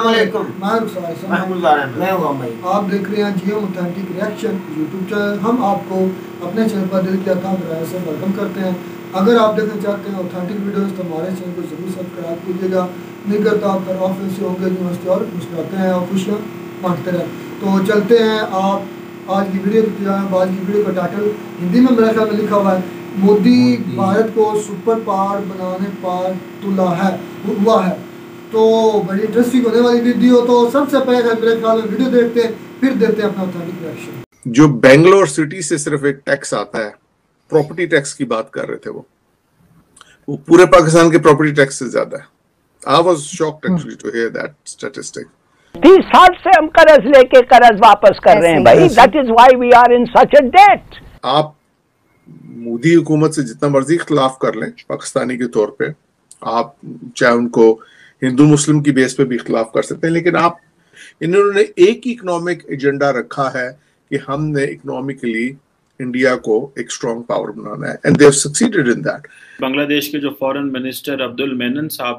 अस्सलामुअलैकुम। मैं आप देख रहे हैं GM authentic reaction YouTube channel. हम आपको अपने चैनल पर दिल की अता से वेलकम करते हैं। अगर आप देखना चाहते हैं ऑथेंटिक वीडियोस तो हमारे चैनल को जरूर सब्सक्राइब कीजिएगा। नहीं करता आप घर ऑफिस से होंगे यूनिवर्सिटी और मुस्कुराते हैं और खुशियाँ बांटते रहें। तो चलते हैं आप आज की वीडियो आज की वीडियो का टाइटल हिंदी में मेरे ख्याल में लिखा हुआ है, मोदी भारत को सुपर पावर बनाने पर तुला है हुआ है। तो बड़ी इंटरेस्टिंग होने वाली वीडियो। तो सबसे पहले मेरे ख्याल में वीडियो देखते हैं, फिर देते हैं अपना ऑथेंटिक रिएक्शन। जो बेंगलोर सिटी से सिर्फ एक टैक्स आता है, प्रॉपर्टी टैक्स की बात कर रहे थे, वो पूरे पाकिस्तान के प्रॉपर्टी टैक्स से ज्यादा है। I was shocked actually to hear that statistic. 30 साल से हम कर्ज लेके कर्ज वापस कर रहे हैं भाई। That is why we are in such a debt. आप मोदी हुकूमत से जितना मर्जी इख्तिलाफ कर लें पाकिस्तानी के तौर पे, आप चाहे उनको हिंदू मुस्लिम की बेस पे भी इख्तिलाफ कर सकते हैं, लेकिन आप इन्होंने एक ही इकोनॉमिक एजेंडा रखा है कि हमने इकोनॉमिकली इंडिया को एक स्ट्रॉन्ग पावर बनाना है, and they have succeeded in that. Bangladesh के जो फॉरेन मिनिस्टर अब्दुल मेमन साहब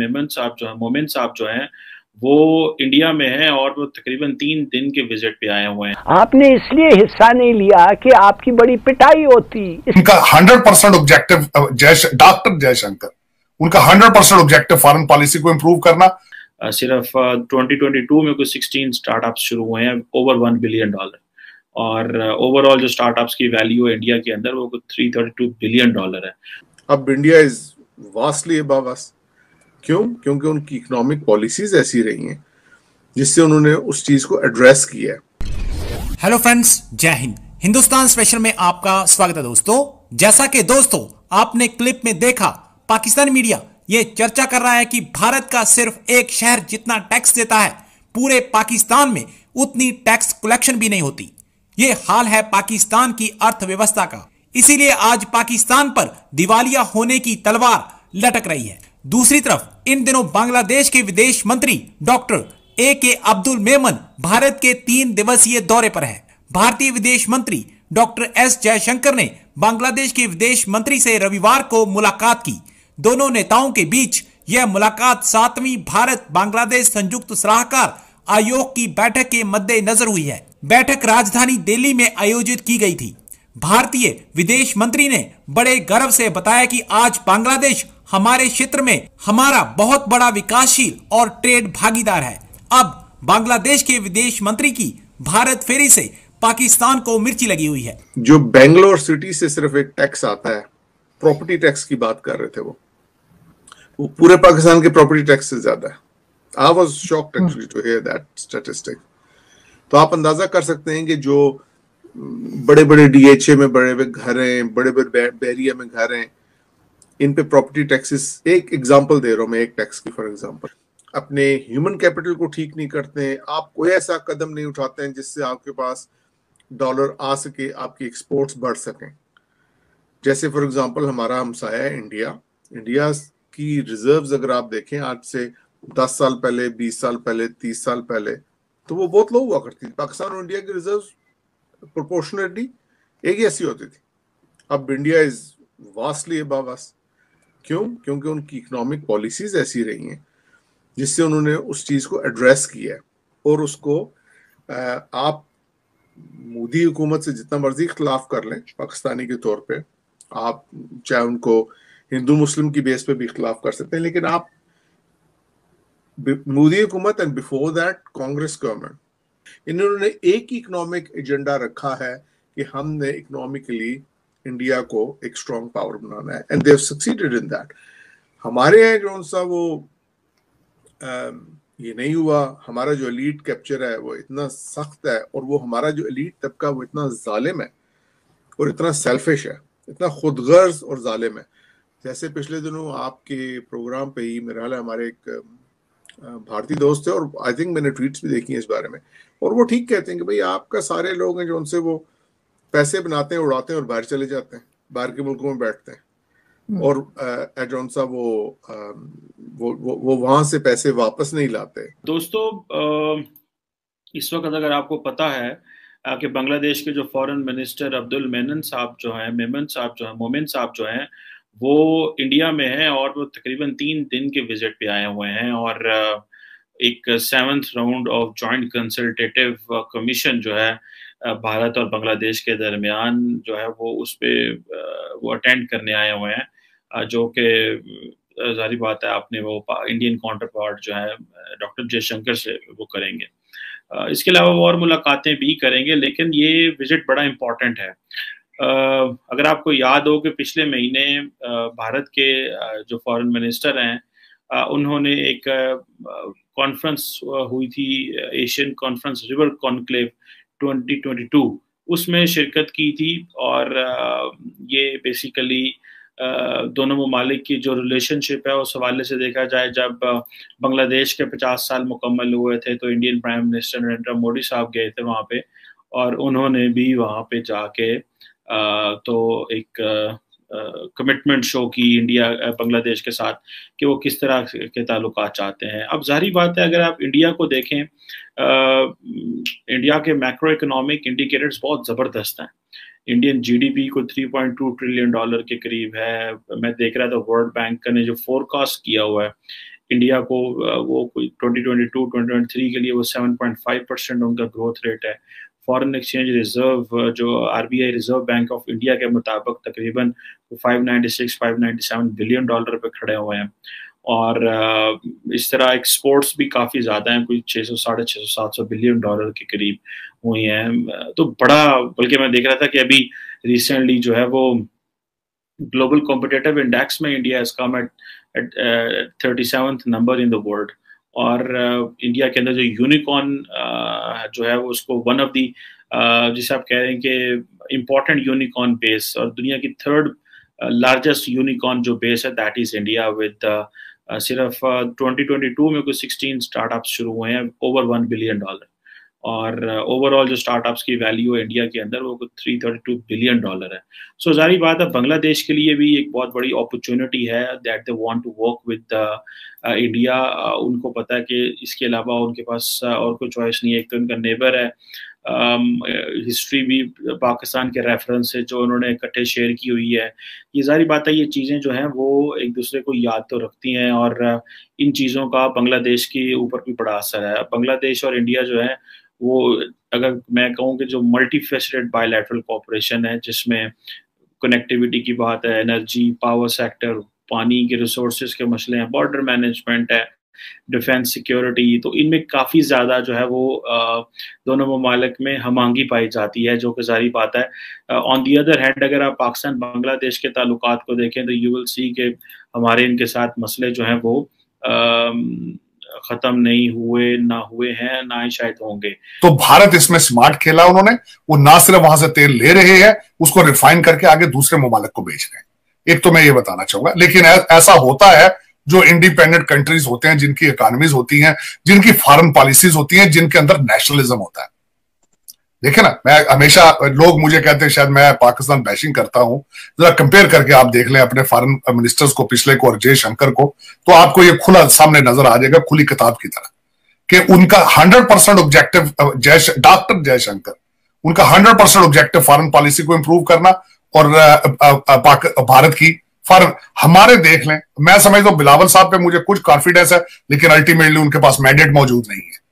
जो हैं वो इंडिया में हैं और वो तकरीबन 3 दिन के विजिट पे आए हुए हैं। आपने इसलिए हिस्सा नहीं लिया कि आपकी बड़ी पिटाई होती। उनका 100% ऑब्जेक्टिव डॉक्टर जयशंकर, उनका 100% ऑब्जेक्टिव फॉरेन पॉलिसी को इम्प्रूव करना। सिर्फ 2022 में कुछ 16 स्टार्टअप्स शुरू हुए हैं, ओवर $1 बिलियन, और ओवरऑल जो स्टार्टअप्स की वैल्यू है इंडिया के अंदर वो कुछ $332 बिलियन है। अब India is vastly above us. क्यों? क्योंकि उनकी इकोनॉमिक पॉलिसीज ऐसी रही हैं जिससे उन्होंने उस चीज को एड्रेस किया है। हेलो फ्रेंड्स, जय हिंद। हिंदुस्तान स्पेशल में आपका स्वागत है दोस्तों। जैसा कि दोस्तों आपने क्लिप में देखा, पाकिस्तानी मीडिया ये चर्चा कर रहा है कि भारत का सिर्फ एक शहर जितना टैक्स देता है, पूरे पाकिस्तान में उतनी टैक्स कलेक्शन भी नहीं होती। ये हाल है पाकिस्तान की अर्थव्यवस्था का। इसीलिए आज पाकिस्तान पर दिवालिया होने की तलवार लटक रही है। दूसरी तरफ इन दिनों बांग्लादेश के विदेश मंत्री डॉक्टर A.K. अब्दुल मेमन भारत के 3 दिवसीय दौरे पर है। भारतीय विदेश मंत्री डॉक्टर S. जयशंकर ने बांग्लादेश के विदेश मंत्री से रविवार को मुलाकात की। दोनों नेताओं के बीच यह मुलाकात 7वीं भारत बांग्लादेश संयुक्त सलाहकार आयोग की बैठक के मद्देनजर हुई है। बैठक राजधानी दिल्ली में आयोजित की गई थी। भारतीय विदेश मंत्री ने बड़े गर्व से बताया कि आज बांग्लादेश हमारे क्षेत्र में हमारा बहुत बड़ा विकासशील और ट्रेड भागीदार है। अब बांग्लादेश के विदेश मंत्री की भारत फेरी से पाकिस्तान को मिर्ची लगी हुई है। जो बेंगलोर सिटी से सिर्फ एक टैक्स आता है, प्रॉपर्टी टैक्स की बात कर रहे थे, वो पूरे पाकिस्तान के प्रॉपर्टी टैक्स से ज्यादा है। I was shocked actually to hear that statistic. तो आप अंदाजा कर सकते हैं कि जो बड़े बड़े DHA में बड़े बड़े घर हैं, बड़े बड़े बहरिया में घर हैं, इन पे प्रॉपर्टी टैक्सेस, एक एग्जांपल दे रहा हूं मैं एक टैक्स की। फॉर एग्जांपल, अपने ह्यूमन कैपिटल को ठीक नहीं करते हैं, आप कोई ऐसा कदम नहीं उठाते हैं जिससे आपके पास डॉलर आ सके, आपकी एक्सपोर्ट्स बढ़ सकें। जैसे फॉर एग्जांपल हमारा हमसाया है इंडिया की रिजर्व्स अगर आप देखें आज से 10 साल पहले, 20 साल पहले, 30 साल पहले, तो वो बहुत लो हुआ करती थी। पाकिस्तान और इंडिया की रिजर्व्स प्रोपोर्शनली एक ही ऐसी होती थी। अब India is vastly above us. क्यों? क्योंकि उनकी इकोनॉमिक पॉलिसीज ऐसी रही हैं जिससे उन्होंने उस चीज को एड्रेस किया है, और उसको आप मोदी हुकूमत से जितना मर्जी इख्तिलाफ कर लें पाकिस्तानी के तौर पे, आप चाहे उनको हिंदू मुस्लिम की बेस पे भी इख्तिलाफ कर सकते हैं, लेकिन आप मोदी हुकूमत and before that Congress government, इन्होंने एक ही इकोनॉमिक एजेंडा रखा है कि हमने इकोनॉमिकली इंडिया को एक स्ट्रॉन्ग पावर बनाना है, and they have succeeded in that. हमारे यहाँ जो सा वो ये नहीं हुआ। हमारा जो एलीट कैप्चर है वो इतना सख्त है, और वो हमारा जो एलीट तबका वो इतना जालिम है और इतना सेल्फिश है, इतना खुदगर्ज और जालिम है। जैसे पिछले दिनों आपके प्रोग्राम पे ही मेरा ख्याल है हमारे एक भारतीय दोस्त है, और आई थिंक मैंने ट्वीट्स भी देखी हैं इस बारे में, और वो ठीक कहते हैं कि भाई आपका सारे लोग हैं जो उनसे वो पैसे बनाते हैं, उड़ाते हैं और बाहर चले जाते हैं, बाहर के मुल्कों में बैठते हैं, और जो सा वो वहां से पैसे वापस नहीं लाते। दोस्तों, इस वक्त अगर आपको पता है कि बांग्लादेश के जो फॉरेन मिनिस्टर अब्दुल मेमन साहब जो हैं वो इंडिया में हैं और वो तकरीबन 3 दिन के विजिट पे आए हुए हैं, और एक 7th round of joint consultative commission जो है भारत और बांग्लादेश के दरमियान जो है वो उस पे वो अटेंड करने आए हुए हैं, जो कि जारी बात है आपने वो इंडियन काउंटर पार्ट जो है डॉक्टर जयशंकर से वो करेंगे। इसके अलावा वो और मुलाकातें भी करेंगे, लेकिन ये विजिट बड़ा इम्पोर्टेंट है। अगर आपको याद हो कि पिछले महीने भारत के जो फॉरेन मिनिस्टर हैं उन्होंने एक कॉन्फ्रेंस हुई थी, एशियन कॉन्फ्रेंस रिवर कॉन्क्लेव 2022, उसमें शिरकत की थी। और ये बेसिकली दोनों ममालिक की जो रिलेशनशिप है उस हवाले से देखा जाए, जब बांग्लादेश के 50 साल मुकम्मल हुए थे तो Indian prime minister Narendra Modi साहब गए थे वहाँ पे, और उन्होंने भी वहाँ पे जाके तो एक कमिटमेंट शो की इंडिया बांग्लादेश के साथ कि वो किस तरह के ताल्लुकात चाहते हैं। अब जाहिर बात है अगर आप इंडिया को देखें, इंडिया के मैक्रो इकोनॉमिक इंडिकेटर्स बहुत ज़बरदस्त हैं। इंडियन जीडीपी को 3.2 ट्रिलियन डॉलर के करीब है। मैं देख रहा था वर्ल्ड बैंक ने जो फोरकास्ट किया हुआ है इंडिया को, वो कोई 2022-2023 के लिए वो 7.5% उनका ग्रोथ रेट है। फॉरेन एक्सचेंज रिजर्व जो RBI reserve bank of India के मुताबिक तकरीबन 596-597 बिलियन डॉलर पे खड़े हुए हैं। और इस तरह एक्सपोर्ट्स भी काफ़ी ज़्यादा हैं, कोई 600-650-700 बिलियन डॉलर के करीब हुई हैं। तो बड़ा, बल्कि मैं देख रहा था कि अभी रिसेंटली जो है वो ग्लोबल कॉम्पिटिटिव इंडेक्स में India has come at 37th number in the world. और इंडिया के अंदर जो यूनिकॉर्न जो है वो उसको वन ऑफ दी जिसे आप कह रहे हैं कि इम्पोर्टेंट यूनिकॉर्न बेस, और दुनिया की 3rd लार्जेस्ट यूनिकॉर्न जो बेस है दैट इज इंडिया विद सिर्फ 2022 में कुछ 16 स्टार्टअप्स शुरू हुए हैं ओवर $1 बिलियन। और ओवरऑल जो स्टार्टअप्स की वैल्यू है इंडिया के अंदर वो कुछ $332 बिलियन है। सो जारी बात है बांग्लादेश के लिए भी एक बहुत बड़ी अपॉर्चुनिटी है that they want to work with India. उनको पता है कि इसके अलावा उनके पास और कोई चॉइस नहीं है। एक तो उनका नेबर है, हिस्ट्री भी पाकिस्तान के रेफरेंस से जो उन्होंने इकट्ठे शेयर की हुई है। ये जारी बात है ये चीज़ें जो हैं वो एक दूसरे को याद तो रखती हैं, और इन चीज़ों का बांग्लादेश के ऊपर भी बड़ा असर है। बांग्लादेश और इंडिया जो है वो, अगर मैं कहूँ कि जो मल्टी फेसेटेड बायलैटरल कोऑपरेशन है जिसमें कनेक्टिविटी की बात है, एनर्जी, पावर सेक्टर, पानी के रिसोर्सेज के मसले हैं, बॉर्डर मैनेजमेंट है, डिफेंस सिक्योरिटी, तो इनमें काफ़ी ज़्यादा जो है वो दोनों ममालिक में हमांगी पाई जाती है, जो कि जारी बात है। ऑन दी अदर हैंड अगर आप पाकिस्तान बांग्लादेश के ताल्लुकात को देखें तो यू विल सी के हमारे इनके साथ मसले जो हैं वो ख़त्म नहीं हुए, ना हुए हैं, ना ही शायद होंगे। तो भारत इसमें स्मार्ट खेला उन्होंने, वो ना सिर्फ वहां से तेल ले रहे हैं, उसको रिफाइन करके आगे दूसरे ममालिक को बेच रहे हैं। एक तो मैं ये बताना चाहूंगा, लेकिन ऐसा होता है जो इंडिपेंडेंट कंट्रीज होते हैं, जिनकी इकोनॉमीज होती हैं, जिनकी फॉरेन पॉलिसीज होती हैं, जिनके अंदर नेशनलिज्म होता है। देखे ना, मैं हमेशा, लोग मुझे कहते हैं शायद मैं पाकिस्तान बैशिंग करता हूं, जरा कंपेयर करके आप देख लें अपने फॉरेन मिनिस्टर्स को, पिछले को और जयशंकर को, तो आपको ये खुला सामने नजर आ जाएगा, खुली किताब की तरह, कि उनका 100% ऑब्जेक्टिव, डॉक्टर जयशंकर, उनका 100% ऑब्जेक्टिव फॉरेन पॉलिसी को इंप्रूव करना और भारत की फॉरेन, हमारे देख लें, मैं समझता हूं बिलावल साहब पे मुझे कुछ कॉन्फिडेंस है, लेकिन अल्टीमेटली उनके पास मैंडेट मौजूद नहीं है।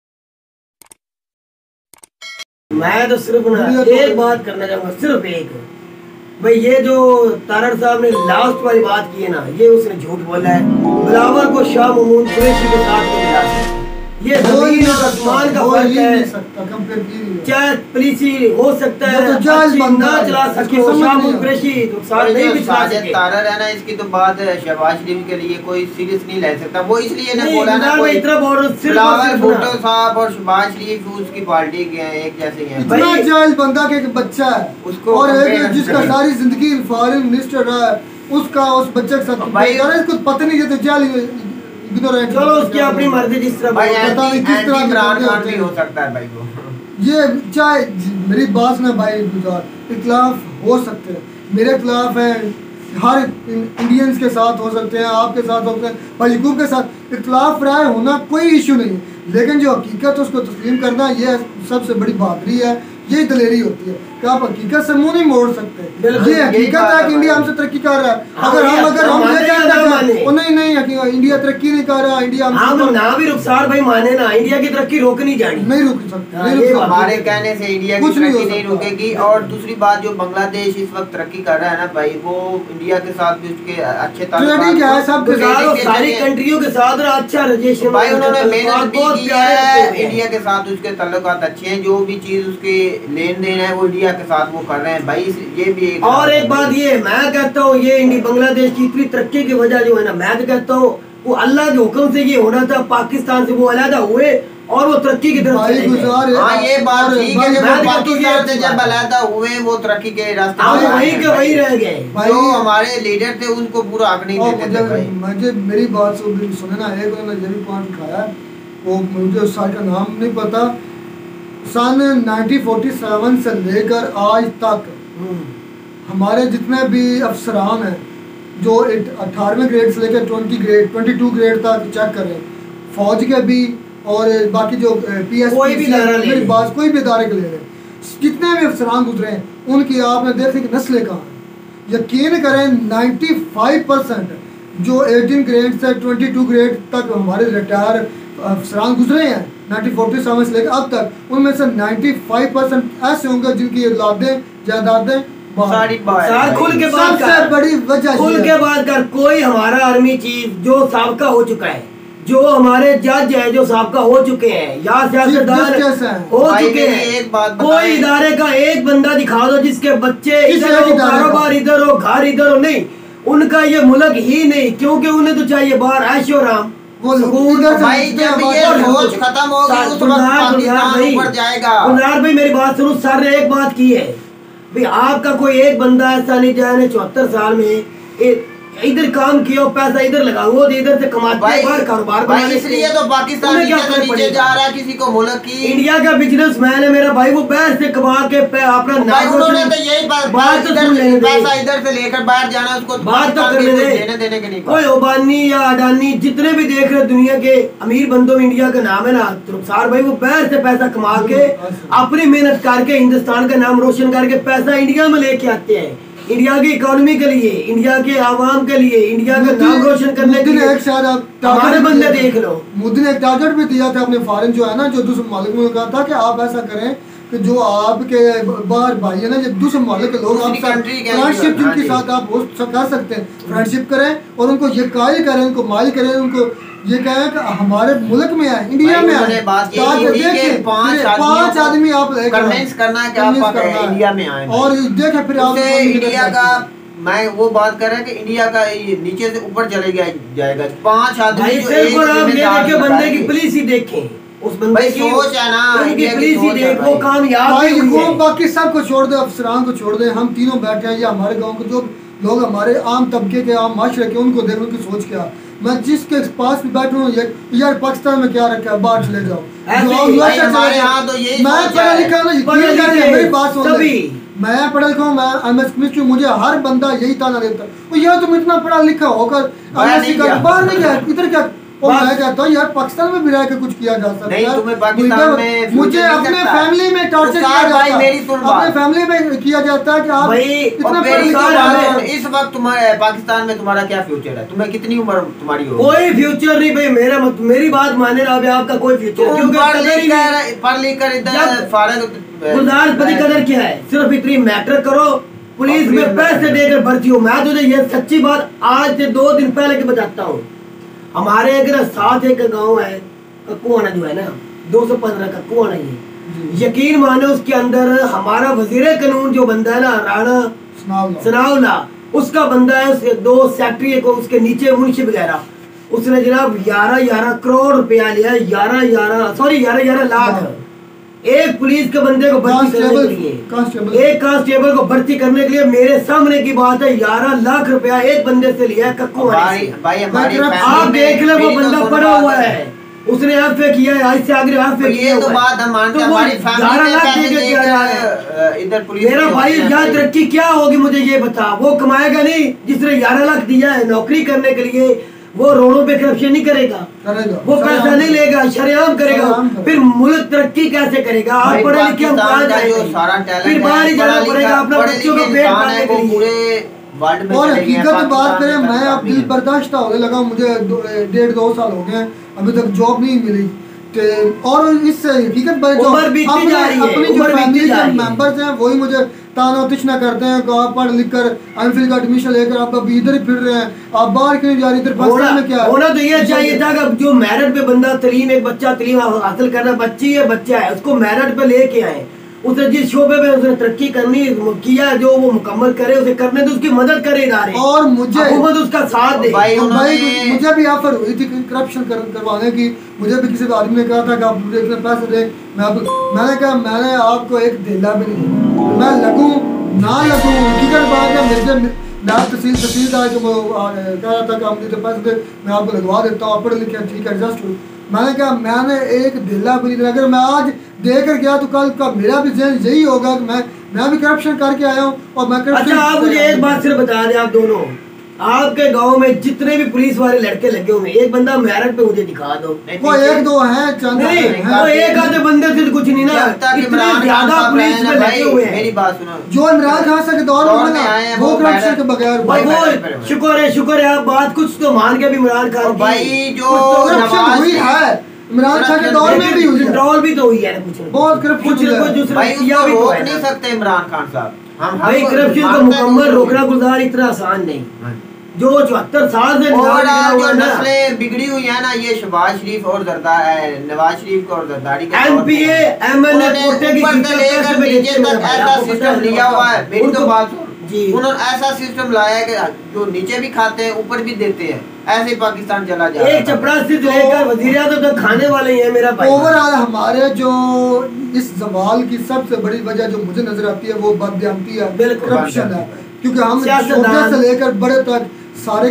मैं तो सिर्फ एक बात करना चाहूंगा, सिर्फ एक, भाई ये जो तारड़ साहब ने लास्ट वाली बात की है ना, ये उसने झूठ बोला है। बिलावल को शाह महमूद कुरैशी के साथ में मिला है, ये जमीन और आसमान का फर्क है। चाहे पुलिसी हो सकता है ना चला सके, शाह महमूद कुरैशी नुकसान नहीं भी चला सके। तारड़ है ना, इसकी तो बात शहबाज शरीफ के लिए कोई सीरियस नहीं ले सकता, वो इसलिए ने बोला ना, कोई बिलावल भुट्टो साहब और शहबाज शरीफ उसकी पार्टी के हैं, एक जैसे हैं। इतना जायज बंदा के एक बच्चा है उसको, और एक जिसका सारी जिंदगी फॉरेन मिनिस्टर रहा है, उसका उस बच्चे के साथ भाई इसको पता नहीं है, तो जाल चलो उसकी अपनी मर्जी, जिस तरह भाई किस तरह भी हो सकता है भाई वो। ये चाहे मेरी बात ना भाई गुजार, इख्लाफ हो सकते हैं, मेरे खिलाफ है, हर इंडियंस के साथ हो सकते हैं, आपके साथ हो सकते हैं, भाई यूट्यूब के साथ इख्लाफ राय होना कोई इशू नहीं है, लेकिन जो हकीकत उसको तस्लीम करना ये सबसे बड़ी बहादुरी है, यही दलेरी होती है कि आप हकीकत से मुंह नहीं मोड़ सकते। ये हकीकत है कि इंडिया हमसे तरक्की कर रहा है। अगर हम ये कहते हैं नहीं इंडिया तरक्की नहीं कर रहा, इंडिया ना भी रुखसार भाई माने ना, इंडिया की तरक्की रोक नहीं जानी, नहीं रुक सकते। हमारे कहने से इंडिया की तरक्की नहीं रुकेगी। और दूसरी बात, जो बांग्लादेश इस वक्त तरक्की कर रहा है ना भाई, वो इंडिया के साथ भी उसके अच्छे सारी कंट्रियों के साथ अच्छा रिलेशन भाई, उन्होंने मेहनत भी की है, इंडिया के साथ उसके ताल्लुकात अच्छे हैं, जो भी चीज उसके लेन देन है वो इंडिया के साथ वो कर रहे हैं भाई। ये भी और एक बात ये मैं कहता हूँ, ये इंडिया बांग्लादेश की इतनी तरक्की की वजह जो है ना, मैं तो कहता हूँ वो अल्लाह के हुक्म से ये होना था, पाकिस्तान से वो अलहदा हुए और वो तरक्की की तरफ चले गए। हाँ ये बात ठीक है, जब पाकिस्तान से जब अलहदा हुए वो तरक्की के रास्ते वही रह गए। जो हमारे लीडर थे उनको पूरा हक नहीं देते थे भाई। मुझे मेरी बात सुने ना, एक उन्होंने ये भी पॉइंट उठाया, वो मुझे उस साल का नाम नहीं पता, सन 1947 से लेकर आज तक हमारे जितने भी अफसरान हैं जो 18वें ग्रेड से लेकर 22 ग्रेड तक चेक करें, फौज के भी और बाकी जो PS कोई भी इदारे के ले रहे, जितने भी अफसरान गुजरे हैं उनकी आपने देखे कि नस्लें कहाँ हैं। यकीन करें 95% जो 18 ग्रेड से 22 ग्रेड तक हमारे रिटायर अफसरान गुजरे हैं 1947 से लेकर अब तक, उनमें से 95% ऐसे होंगे जिनकी औलादें जायदादें खुल के बात कर, बड़ी वजह खुल के बात कर। कोई हमारा आर्मी चीफ जो साबका हो चुका है, जो हमारे जज है जो साबका हो चुके हैं या सियासतदान हो चुके हैं, कोई इदारे का एक बंदा दिखा दो जिसके बच्चे इधर हो, कारोबार इधर हो, घर इधर हो, नहीं उनका ये मुल्क ही नहीं, क्योंकि उन्हें तो चाहिए बाहर ऐशो राम। भाई जब ये सोच खत्म होगी उस वक्त पाकिस्तान ऊपर जाएगा। गुलजार भाई मेरी बात सुनो, सर ने एक बात की है भाई, आपका कोई एक बंदा ऐसा नहीं जाए 74 साल में इधर काम किया, पैसा इधर लगा, वो इधर से कमाते हैं, बाहर कारोबार बनाने, इसलिए तो पाकिस्तान नीचे जा रहा है। किसी को मुल्क की इंडिया का बिजनेसमैन है मेरा भाई, वो बाहर से कमा के अपना नाम, उन्होंने तो यही पैसा इधर से लेकर बाहर जाना, उसको बात तो करने देने के नहीं। कोई ओबानी या अडानी जितने भी देख रहे दुनिया के अमीर बंदों में इंडिया का नाम है ना, रुखसार भाई वो बाहर से पैसा कमा के अपनी मेहनत करके हिंदुस्तान का नाम रोशन करके पैसा इंडिया में लेके आते हैं, इंडिया की इकोनॉमी के लिए, इंडिया के आवाम के लिए, इंडिया का नाम रोशन करने के लिए। हमारे बंदे देख लो, मोदी ने एक टारगेट भी दिया था अपने फॉरेन जो है ना, जो दूसरे मुल्क में कहा था कि आप ऐसा करें कि जो आपके बाहर भाई है ना, जो दूसरे मुल्क के लोग फ्रेंडशिप जिनके साथ आप हो कर सकते हैं, फ्रेंडशिप करें और उनको ये कायल करें, उनको माइल करें, उनको ये कहें कि हमारे मुल्क में आए, इंडिया में आए, 5 आदमी आप कन्विंस करना है कि आप इंडिया में आए और देखें फिर आप इंडिया का। मैं वो बात कर रहा है कि इंडिया का नीचे से ऊपर चले जाएगा 5 आदमी बंदे की पुलिस ही देखें, उस बंदे की सोच है ना, पुलिस ही देख वो कामयाब। बाकी सबको छोड़ दे, अफसरान को छोड़ दे, हम तीनों बैठे हैं, या हमारे गाँव के जो लोग हमारे आम तबके के आम माशरे के, उनको देख उनकी सोच क्या। मैं जिसके पास भी बैठा हूँ यार पाकिस्तान में क्या रखा है, बाहर चले जाओ। मैं पढ़ा लिखा मेरी बात सुन, मैं पढ़ा लिखा हूँ, मैं MS केमिस्ट्री, मुझे हर बंदा यही ताना देता है यार तुम इतना पढ़ा लिखा होकर बाहर नहीं गया, इधर क्या। और मैं कहता हूँ यार पाकिस्तान में भी रह के कुछ किया जा सकता है। तुम्हें पाकिस्तान में मुझे अपने फैमिली में टॉर्चर किया जाता है, अपने फैमिली में किया जाता है कि आप इतना पढ़। इस वक्त तुम्हारे पाकिस्तान में तुम्हारा क्या फ्यूचर है? तुम्हें कितनी उम्र तुम्हारी हो? कोई फ्यूचर नहीं भाई, मेरी बात माने ना, आपका कोई फ्यूचर क्योंकि पढ़ लिख कर इधर गुलजार पति कदर क्या है, सिर्फ इतनी मैटर करो, पुलिस में पैसे देकर भर्ती हो। मैं तुझे ये सच्ची बात आज से 2 दिन पहले की बताता हूँ, हमारे अगर साथ एक गांव है कक्कुआना जो है ना, 215 कक्कुआना, ये यकीन माने उसके अंदर हमारा वजीर कानून जो बंदा है ना, राणा सनाउल्ला, उसका बंदा है, उसके 2 सेक्रेटरी को उसके नीचे मुंशी वगैरह, उसने जनाब 11 करोड़ रुपया लिया, 11 लाख एक पुलिस के बंदे को भर्ती करने के लिए, एक कांस्टेबल को भर्ती करने के लिए। मेरे सामने की बात है, 11 लाख रुपया एक बंदे से लिया है कक्कुआना से। आप देख ले वो बंदा पड़ा हुआ है, उसने FA किया है, आज से आगे FA किया है। तो बात हम मानते हैं, हमारी 11 लाख देके क्या रहा है इधर पुलिस। मेरा भाई क्या तरक्की क्या होगी मुझे ये बता, वो कमाएगा नहीं जिसने 11 लाख दिया है नौकरी करने के लिए, वो रोडों पे करप्शन नहीं करेगा, वो पैसा नहीं लेगा, शरेआम करेगा, फिर मुल्क तरक्की कैसे करेगा? आप पढ़े लिखे हम कहाँ जाएंगे? फिर बाहर ही जाना पड़ेगा अपने बच्चों को पेट पालने के लिए। और हकीकत बात करें, मैं अब दिल बर्दाश्त होने लगा, मुझे 1.5-2 साल हो गए अभी तक जॉब नहीं मिली। और इससे हकीकत जो अपनी जो फैमिली के मेंबर्स हैं वही मुझे ताना तिशना करते हैं कि आप पढ़ लिख कर एमफिल का एडमिशन लेकर आप अभी इधर ही फिर रहे हैं, आप बाहर क्यों जा रहे? इधर पाकिस्तान में क्या होना तो ये चाहिए था कि जो मेरिट पे बंदा तलीम, एक बच्चा तलीम हासिल करना, बच्ची है बच्चा है, उसको मेरिट पे लेके आए, उसने जिस शोबे में उसने तरक्की करनी किया जो वो मुकम्मल करे, उसे करने तो उसकी मदद करे इदारे, और मुझे हुकूमत उसका साथ दे। भाई मुझे भी ऑफर हुई थी करप्शन करवाने की, मुझे भी किसी आदमी ने कहा था कि आप मुझे इतने पैसे दें, मैंने कहा मैंने आपको एक दिला भी नहीं, मैं लगूं ना लगूं हकीकत बात है। मुझे तहसीलदार को कह रहा था कि आप मुझे पैसे दे, मैं आपको लगवा देता हूँ, पढ़े लिखे ठीक है एडजस्ट हो। मैंने कहा मैंने एक दिला भी नहीं, अगर मैं आज देकर गया तो कल का मेरा भी जहन यही होगा कि मैं भी करप्शन करके आया हूँ और मैं करप्शन। अच्छा आप मुझे एक बात सिर्फ बता दें, आप दोनों, आपके गांव में जितने भी पुलिस वाले लड़के लगे हुए, एक बंदा मेरिट पे मुझे दिखा दो। वो 1-2 हैं, चंद नहीं, वो एक आधे बंदे से कुछ नहीं ना, इतने ज्यादा पुलिस में लगे हुए हैं। मेरी बात सुनो, जो इमरान खान से दौर में वो करप्शन के बगैर, वो शुक्र है आप बात कुछ तो मान के भी इमरान खान भाई जो करप्शन हुई है इमरान खान के दौर में भी हुई, कंट्रोल भी तो हुई है, कुछ बहुत करप्शन भाई उसको रोक नहीं सकते इमरान खान साहब। हम भाई करप्शन को मुकम्मल रोकना गुजार इतना आसान नहीं, जो 74 साल से और जो नस्लें बिगड़ी हुई है ना, ये शहबाज शरीफ और नवाज शरीफ और जरदारी के एमपीए एमएलए कोटे की नीचे तक ऐसा सिस्टम लिया हुआ है। मेरी तो बात सुन, उन्होंने ऐसा सिस्टम लाया है कि जो नीचे भी खाते हैं ऊपर भी देते हैं, ऐसे पाकिस्तान चला जा रहा है। एक चपरासी से लेकर वजीर आज़म तक खाने वाले हैं मेरा भाई। ओवरऑल हमारे जो इस सवाल की सबसे बड़ी वजह जो मुझे नजर आती है वो बददियानती है, करप्शन है, क्योंकि हम छोटे से लेकर बड़े तक सारे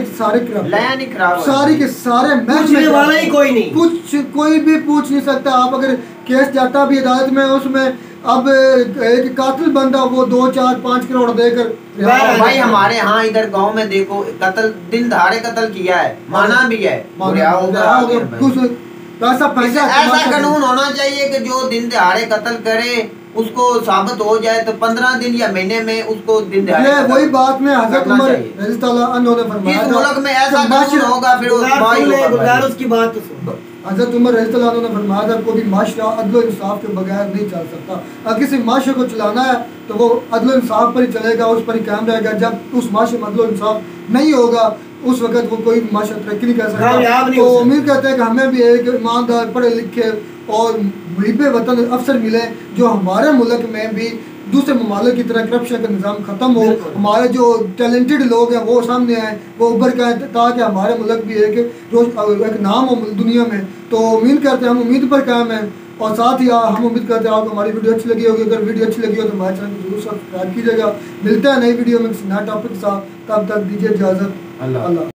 खराब, सारे के सारे पूछने वाला ही कोई नहीं, कोई भी पूछ नहीं सकता। आप अगर केस जाता भी अदालत में, उसमें अब एक कातिल बंदा वो 2-4-5 करोड़ देकर भाई हमारे यहाँ इधर गांव में देखो कत्ल दिन दहाड़े कत्ल किया है, माना भी है, ऐसा कानून होना चाहिए कि जो दिन दहाड़े कत्ल करे उसको साबित हो जाए तो 15 दिन या महीने में उसको दिन दहाड़े। वही बात में हज़रत उमर रज़ी अल्लाह अन्हु ने फरमाया, इस मुल्क में ऐसा कानून होगा फिर उसकी बात हज़रत उमर रज़ी अल्लाह अन्हु ने फरमाया था कोई माशरा अदल इंसाफ के बगैर नहीं चल सकता। अगर किसी माशरे को चलाना है तो वो अदल इंसाफ पर ही चलेगा, उस पर ही कायम रहेगा। जब उस माशरे में अदल इंसाफ नहीं होगा उस वक्त वो कोई माशरा तरक्की नहीं कर सकता। तो उम्मीद करते हैं कि हमें भी एक ईमानदार पढ़े लिखे और मुहिब वतन अफसर मिले जो हमारे मुल्क में भी दूसरे ममालिक की तरह करप्शन का निज़ाम ख़त्म हो, हमारे जो टैलेंटेड लोग हैं वो सामने आए, वो उभर के आए, ताकि हमारे मुल्क भी एक नाम हो दुनिया में। तो उम्मीद करते हैं, हम उम्मीद पर कायम हैं और साथ ही हम उम्मीद करते हैं आपको हमारी वीडियो अच्छी लगी होगी। अगर वीडियो अच्छी लगी हो तो हमारे चैनल को जरूर सब्सक्राइब कीजिएगा। मिलते हैं नई वीडियो में किसी नए टॉपिक के साथ, तब तक दीजिए इजाज़त। अल्लाह।